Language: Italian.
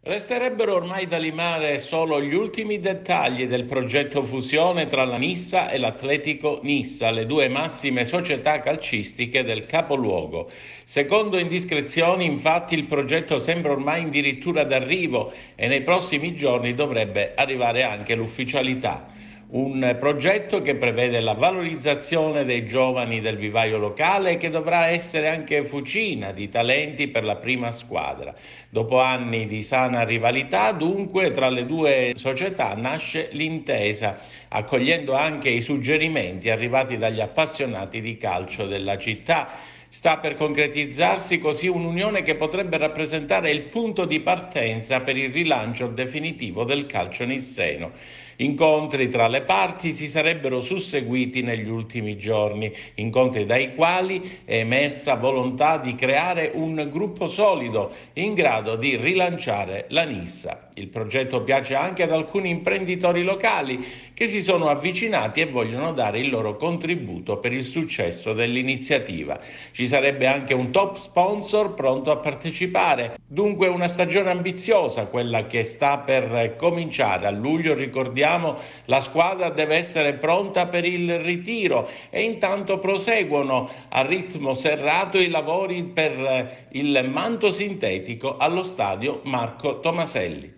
Resterebbero ormai da limare solo gli ultimi dettagli del progetto fusione tra la Nissa e l'Atletico Nissa, le due massime società calcistiche del capoluogo. Secondo indiscrezioni, infatti, il progetto sembra ormai addirittura d'arrivo e nei prossimi giorni dovrebbe arrivare anche l'ufficialità. Un progetto che prevede la valorizzazione dei giovani del vivaio locale e che dovrà essere anche fucina di talenti per la prima squadra. Dopo anni di sana rivalità, dunque, tra le due società nasce l'intesa, accogliendo anche i suggerimenti arrivati dagli appassionati di calcio della città. Sta per concretizzarsi così un'unione che potrebbe rappresentare il punto di partenza per il rilancio definitivo del calcio nisseno. Incontri tra le parti si sarebbero susseguiti negli ultimi giorni, incontri dai quali è emersa volontà di creare un gruppo solido in grado di rilanciare la Nissa. Il progetto piace anche ad alcuni imprenditori locali che si sono avvicinati e vogliono dare il loro contributo per il successo dell'iniziativa. Ci sarebbe anche un top sponsor pronto a partecipare. Dunque una stagione ambiziosa, quella che sta per cominciare. A luglio, ricordiamo, la squadra deve essere pronta per il ritiro e intanto proseguono a ritmo serrato i lavori per il manto sintetico allo stadio Marco Tomaselli.